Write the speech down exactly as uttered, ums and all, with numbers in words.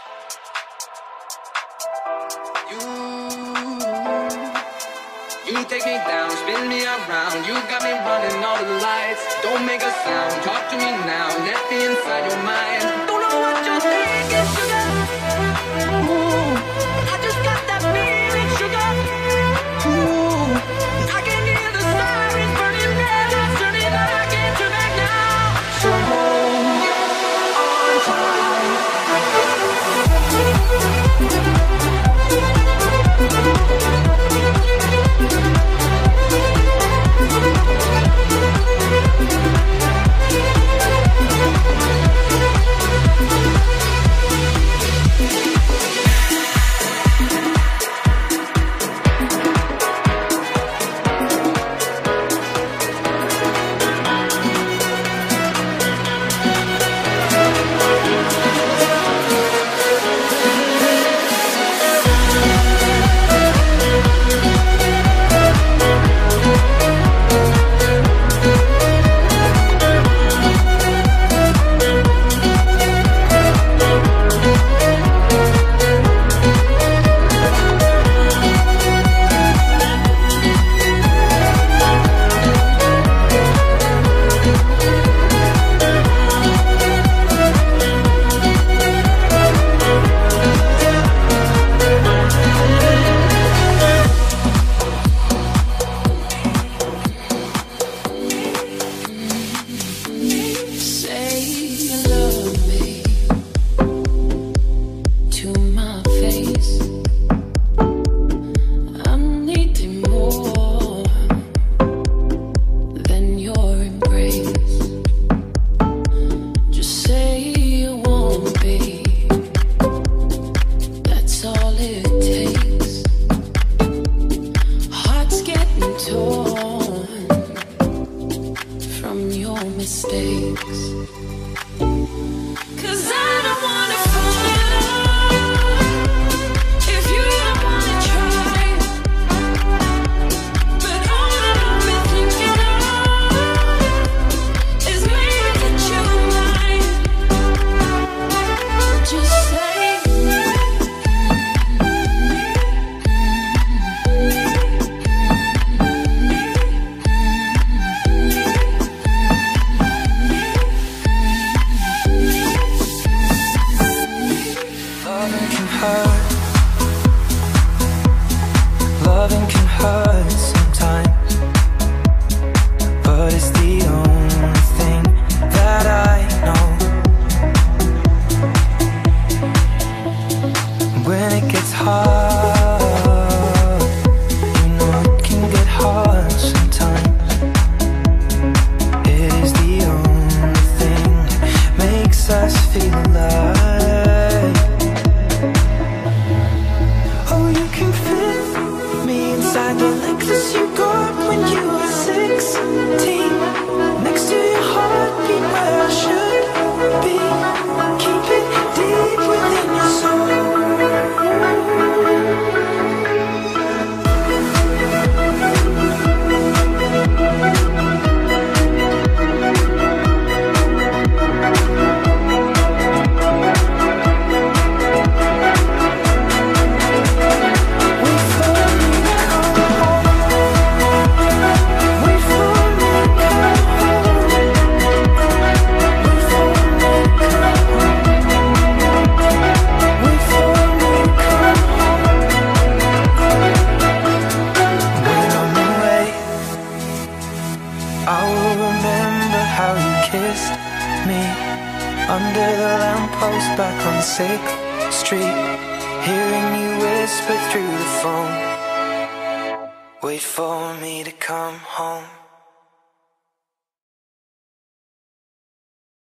You take me down, spin me around. You got me running all the lights. Don't make a sound, talk to me now. Let me inside your mind. Don't know what you're thinking, sugar. Ooh, I just got that feeling, sugar. Ooh, I can hear the sirens burning red. Turn it back, I can't turn back now. So hold on tight. Under the lamppost back on sixth Street, hearing you whisper through the phone, wait for me to come home.